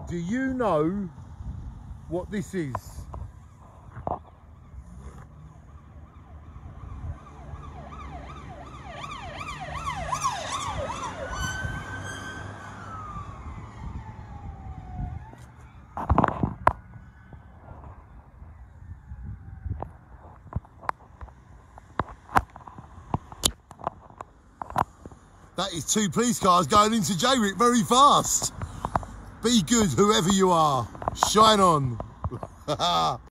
Do you know what this is? That is 2 police cars going into Jaywick very fast. Be good, whoever you are. Shine on.